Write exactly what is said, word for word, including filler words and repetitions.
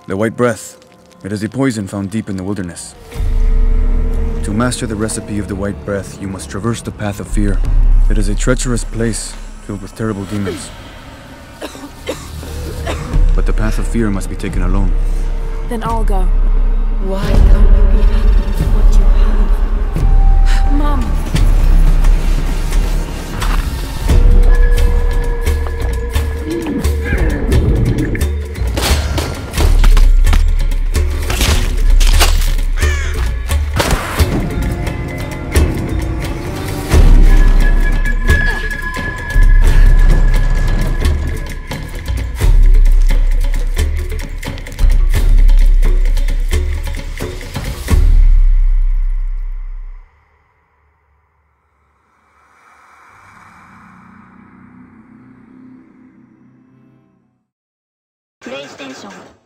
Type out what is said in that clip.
The White Breath. It is a poison found deep in the wilderness. To master the recipe of the White Breath, you must traverse the path of fear. It is a treacherous place filled with terrible demons. But the path of fear must be taken alone. Then I'll go. Why can't you be happy with what you have? Mom! PlayStation